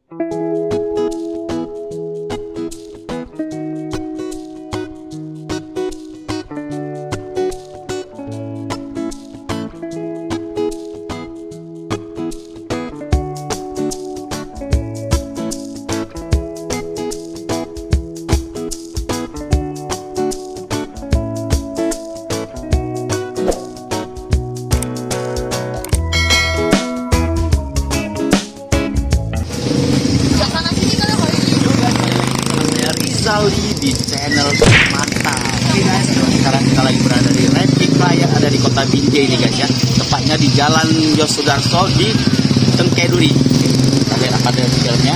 Di channel Mata. Sekarang kita lagi berada di replika yang ada di kota Binjai ini guys ya. Tepatnya di Jalan Yosudarso di Tengkeduri. Kita lihat apa ada di dalamnya.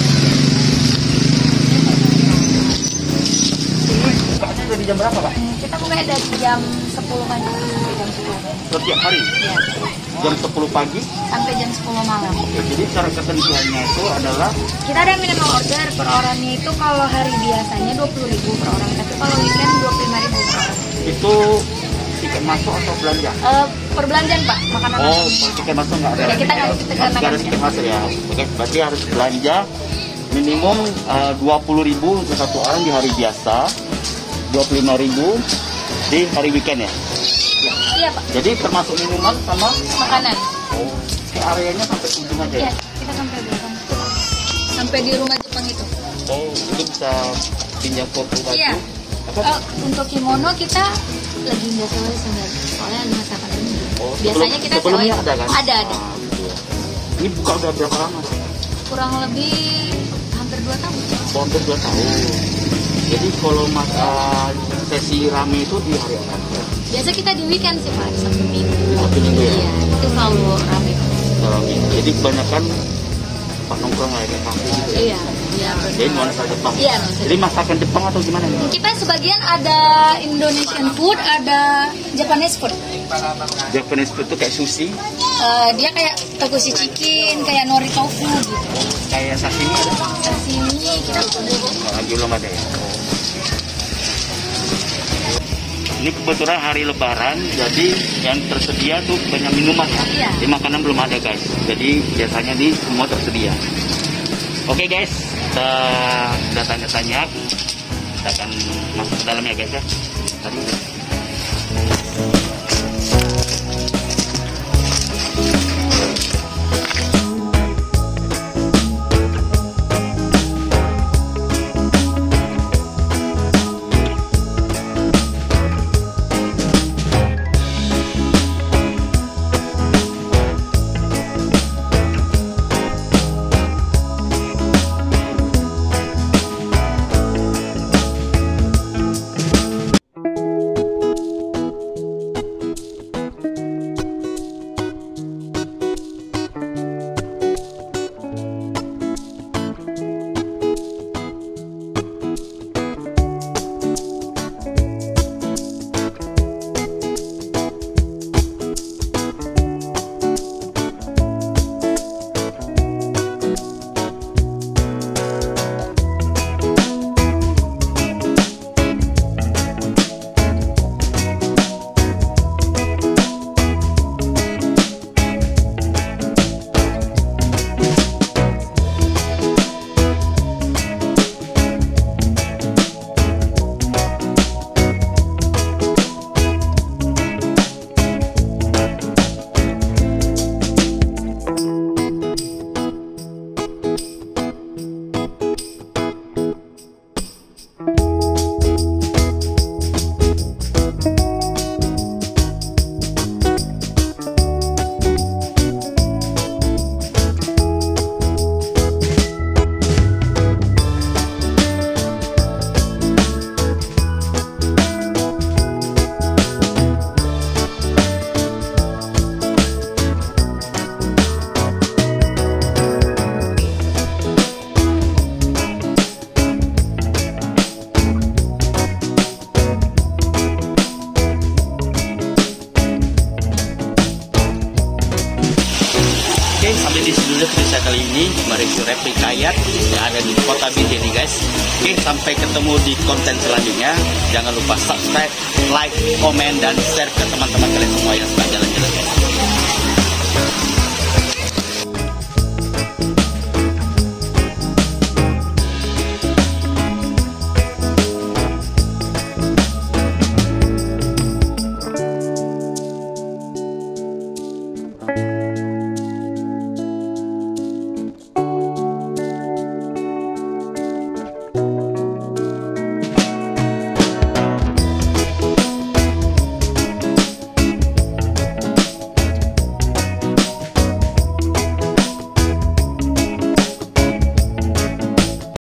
Bukanya dari jam berapa Pak? Kita buka dari jam 10 pagi sampai jam 10. Setiap hari? Iya. Jam 10 pagi Sampai jam 10 malam. Oke, jadi cara ketentuannya itu adalah Kita ada minimum order per orangnya itu kalau hari biasanya 20.000 per orang, tapi kalau weekend 25.000 per orang. itu tiket masuk atau belanja? Perbelanjaan Pak, makanan. Oh, tiket masuk nggak ada? Ya, kita nggak Nggak ada tiket masuk ya. Oke, berarti harus belanja minimum 20.000 untuk satu orang di hari biasa, 25.000 di hari weekend ya. Iya Pak. Jadi termasuk minuman sama Makanan. oh, ke areanya sampai ujung aja Iya, ya? kita sampai belakang. Sampai di rumah Jepang itu. Oh, itu bisa pinjam foto baju. Iya. Apa? Untuk kimono kita lagi nggak sewa sendiri. Soalnya ada masa pandemi. Oh, Biasanya kita sebelumnya sewa. ada kan? Ada. Ah, gitu ya. Ini buka udah berapa lama? Kurang lebih hampir 2 tahun. Hampir 2 tahun. Jadi kalau masa sesi rame itu di hari apa? Biasa kita di weekend sih Pak, Sabtu Minggu. Sabtu Minggu ya? Iya, itu selalu rame. Rame. Jadi kebanyakan Pak nongkrong lah ya kafe gitu ya? Iya, iya. Jadi nuansa Jepang. Iya, nuansa Jadi masakan Jepang atau gimana nih? Kita sebagian ada Indonesian food, ada Japanese food. Japanese food itu kayak sushi, Dia kayak tokushi chicken, kayak nori tofu gitu. kayak sashimi ada? Sashimi kita Lagi belum ada ya? Ini kebetulan hari Lebaran, jadi yang tersedia tuh banyak minuman ya. Iya. Di makanan belum ada guys. Jadi biasanya di semua tersedia. Oke guys, kita udah tanya-tanya. Kita akan masuk ke dalam ya guys ya. Tadi. Sampai di sini dulu video kali ini mereview replika yacht yang ada di kota Binjai nih guys. Oke, sampai ketemu di konten selanjutnya. Jangan lupa subscribe, like, komen, dan share ke teman-teman kalian semua yang suka jalan-jalan.